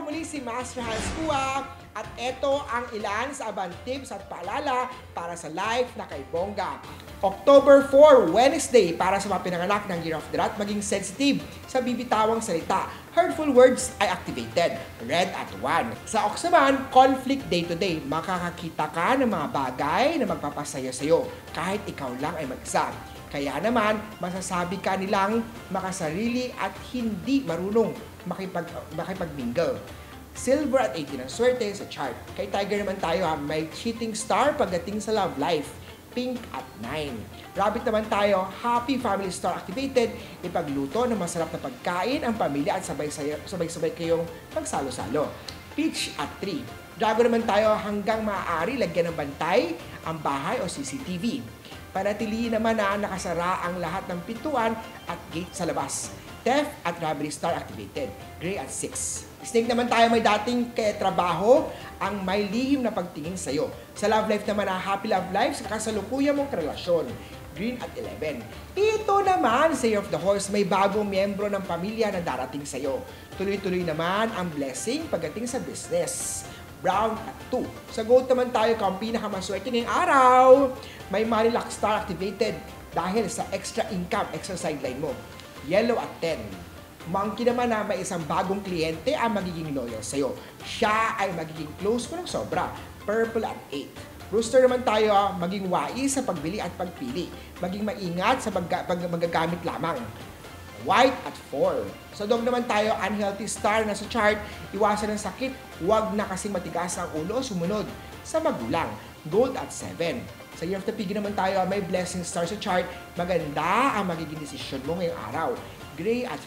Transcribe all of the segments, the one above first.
muli si Master Hans Kua at ito ang ilan sa abang tips at paalala para sa life na kay Bongga. October 4, Wednesday, para sa mga pinanganak ng Year of the Rat, maging sensitive sa bibitawang salita. Hurtful words ay activated. Red at 1. Sa Ox naman, conflict day-to-day. Makakakita ka ng mga bagay na magpapasaya sa'yo kahit ikaw lang ay mag-isa. Kaya naman, masasabi ka nilang makasarili at hindi marunong makipag-mingle. Silver at 18 ang swerte sa chart. Kay Tiger naman tayo may cheating star pagdating sa love life. Pink at 9. Rabbit naman tayo, happy family star activated. Ipagluto ng masarap na pagkain ang pamilya at sabay-sabay kayong magsalo-salo. Peach at 3. Dragon naman tayo, hanggang maaari lagyan ng bantay ang bahay o CCTV. Panatilihin naman na nakasara ang lahat ng pintuan at gate sa labas. Death at Rabbit Star activated. Gray at 6. Snake naman tayo, may dating trabaho ang may lihim na pagtingin sa'yo. Sa love life naman na happy love life sa kasalukuyan mong relasyon. Green at 11. Ito naman, Say of the Horse, may bagong miyembro ng pamilya na darating sa'yo. Tuloy-tuloy naman ang blessing pagdating sa business. Brown at 2. Sa gold naman tayo, kung pinakamaswerte ngayong araw, may money luck star activated dahil sa extra income, extra sideline mo. Yellow at 10. Monkey naman na may isang bagong kliyente ang magiging loyal sa'yo. Siya ay magiging close mo ng sobra. Purple at 8. Rooster naman tayo, maging wais sa pagbili at pagpili. Maging maingat sa magagamit lamang. White at 4. Sa dog naman tayo, unhealthy star na sa chart, iwasan ng sakit, huwag na kasing matigas ang ulo, sumunod sa magulang. Gold at 7. Sa Year of the Pig naman tayo, may blessing star sa chart, maganda ang magiging desisyon mo ngayong araw. Gray at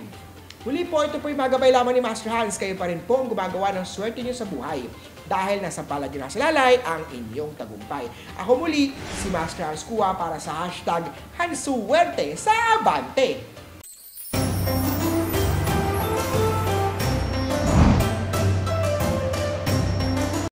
5. Huli po, ito po yung magabay lamang ni Master Hans, kayo pa rin po ang gumagawa ng swerte nyo sa buhay. Dahil nasa palad nyo na sa lalay ang inyong tagumpay. Ako muli, si Master Hans Kua para sa hashtag Hansuwerte sa Abante.